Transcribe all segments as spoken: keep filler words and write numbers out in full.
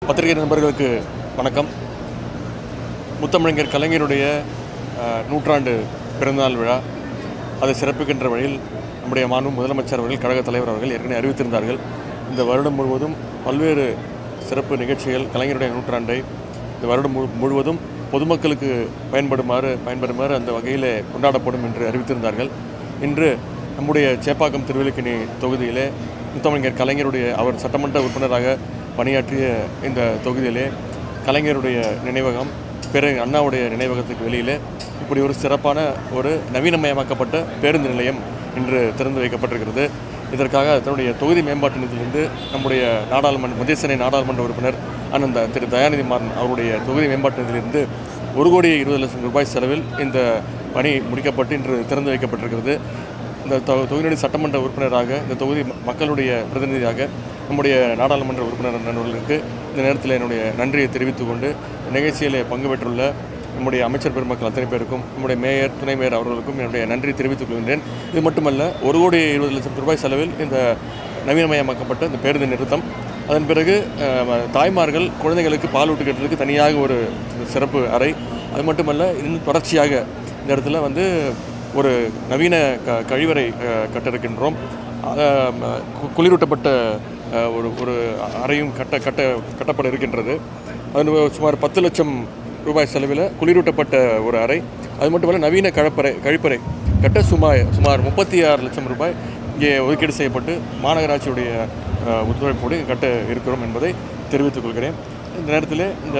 பத்திரிகை நண்பர்களுக்கு வணக்கம். முத்தமிழர் கலைஞருடைய நூற்றாண்டு பிறந்தநாள் விழா அதை சிறப்பிக்கின்ற வழியில் நம்முடைய மாண்பு முதலமைச்சர் அவர்கள், கழக தலைவர் அவர்கள் ஏற்கனவே அறிவித்திருந்தார்கள். இந்த வருடம் முழுவதும் பல்வேறு சிறப்பு நிகழ்ச்சிகள் கலைஞருடைய நூற்றாண்டை இந்த வருடம் முழுவதும் பொதுமக்களுக்கு பயன்படுமாறு பயன்படுமாறு அந்த வகையில் கொண்டாடப்படும் என்று அறிவித்திருந்தார்கள். இன்று நம்முடைய சேப்பாக்கம் திருவல்லிக்கேணி தொகுதியிலே முத்தமிழர் கலைஞருடைய அவர் சட்டமன்ற உறுப்பினராக பணியாற்றிய இந்த தொகுதியிலே கலைஞருடைய நினைவகம், பிற அண்ணாவுடைய நினைவகத்துக்கு வெளியில் இப்படி ஒரு சிறப்பான ஒரு நவீனமயமாக்கப்பட்ட பேருந்து நிலையம் இன்று திறந்து வைக்கப்பட்டிருக்கிறது. இதற்காக தன்னுடைய தொகுதி மேம்பாட்டு நிதியிலிருந்து நம்முடைய நாடாளுமன்ற மத்திய சென்னை நாடாளுமன்ற உறுப்பினர் அண்ணன் திரு தயாநிதி மாறன் அவருடைய தொகுதி மேம்பாட்டு நிதியிலிருந்து ஒரு கோடி இருபது லட்சம் ரூபாய் செலவில் இந்த பணி முடிக்கப்பட்டு இன்று திறந்து வைக்கப்பட்டிருக்கிறது. இந்த தொகுதியுடைய சட்டமன்ற உறுப்பினராக, இந்த தொகுதி மக்களுடைய பிரதிநிதியாக நம்முடைய நாடாளுமன்ற உறுப்பினர் நண்பர்களுக்கு இந்த நேரத்தில் என்னுடைய நன்றியை தெரிவித்துக் கொண்டு நிகழ்ச்சியில் பங்கு பெற்றுள்ள நம்முடைய அமைச்சர் பெருமக்கள் அத்தனை பேருக்கும், நம்முடைய மேயர், துணை மேயர் அவர்களுக்கும் என்னுடைய நன்றியை தெரிவித்துக் கொள்கின்றேன். இது மட்டுமல்ல, ஒரு கோடி இருபது லட்சம் ரூபாய் செலவில் இந்த நவீனமயமாக்கப்பட்ட இந்த பேருந்து நிறுத்தம், அதன் பிறகு தாய்மார்கள் குழந்தைகளுக்கு பால் ஊட்டுக்கிறதுக்கு தனியாக ஒரு சிறப்பு அறை, அது மட்டுமல்ல இன்னும் தொடர்ச்சியாக இந்த இடத்துல வந்து ஒரு நவீன க கழிவறை கட்டிருக்கின்றோம். குளிரூட்டப்பட்ட ஒரு ஒரு அறையும் கட்ட கட்ட கட்டப்பட இருக்கின்றது. அது சுமார் பத்து லட்சம் ரூபாய் செலவில் குளிரூட்டப்பட்ட ஒரு அறை, அது மட்டுமல்ல நவீன கழப்பறை கழிப்பறை கட்ட சுமார் சுமார் முப்பத்தி ஆறு லட்சம் ரூபாய் இங்கே ஒதுக்கீடு செய்யப்பட்டு மாநகராட்சியுடைய ஒத்துழைப்போடு கட்ட இருக்கிறோம் என்பதை தெரிவித்துக் கொள்கிறேன். இந்த நேரத்தில் இந்த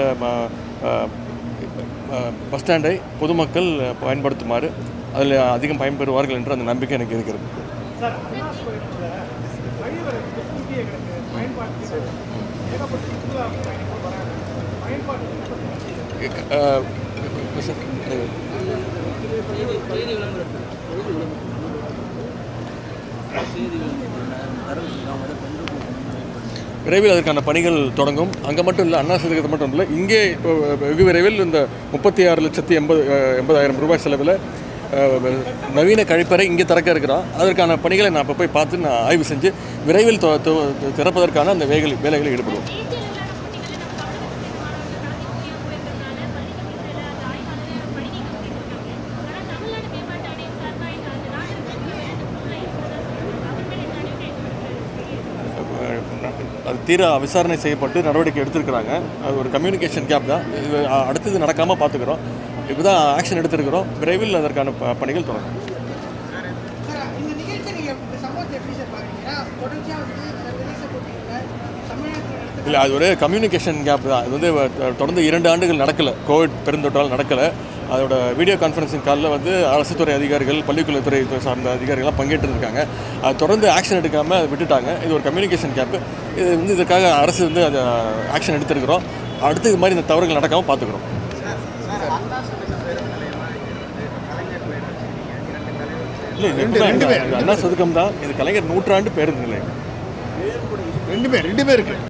பஸ் ஸ்டாண்டை பொதுமக்கள் பயன்படுத்துமாறு, அதில் அதிகம் பயன்பெறுவார்கள் என்ற அந்த நம்பிக்கை எனக்கு இருக்கிறது. விரைவில் அதற்கான பணிகள் தொடங்கும். அங்கே மட்டும் இல்லை, அண்ணா சதுக்கத்தை மட்டும் இல்லை, இங்கே வெகு விரைவில் இந்த முப்பத்தி ஆறு லட்சத்தி எண்பது எண்பதாயிரம் ரூபாய் செலவில் நவீன கழிப்பறை இங்கே திறக்க இருக்கிறோம். அதற்கான பணிகளை நான் இப்போ போய் பார்த்து நான் ஆய்வு செஞ்சு விரைவில் திறப்பதற்கான அந்த வேலை வேலைகளில் ஈடுபடுவோம். அது தீர விசாரணை செய்யப்பட்டு நடவடிக்கை எடுத்திருக்கிறாங்க. அது ஒரு கம்யூனிகேஷன் கேப் தான். இது அடுத்தது நடக்காமல் பார்த்துக்கிறோம். இப்போ தான் ஆக்ஷன் எடுத்திருக்கிறோம். விரைவில் அதற்கான பணிகள் தொடரும். இல்லை, அது ஒரு கம்யூனிகேஷன் கேப் தான். இது வந்து தொடர்ந்து இரண்டு ஆண்டுகள் நடக்கலை, கோவிட் பெருந்தொற்றால் நடக்கலை. அதோட வீடியோ கான்ஃபரன்சிங் காலில் வந்து அரசுத்துறை அதிகாரிகள், பள்ளிக்கல்வித்துறை சார்ந்த அதிகாரிகள்லாம் பங்கேற்று இருக்காங்க. அது தொடர்ந்து ஆக்ஷன் எடுக்காமல் அதை விட்டுட்டாங்க. இது ஒரு கம்யூனிகேஷன் கேப்பு. இது வந்து இதற்காக அரசு வந்து அதை ஆக்ஷன் எடுத்திருக்கிறோம். அடுத்து இது மாதிரி இந்த தவறுகள் நடக்காமல் பார்த்துக்கிறோம். இல்லை, ரெண்டு பேர் அண்ணா சதுக்கம் தான். இது கலைஞர் நூற்றாண்டு பேருந்து நிலையம். ரெண்டு பேர் ரெண்டு பேருக்கு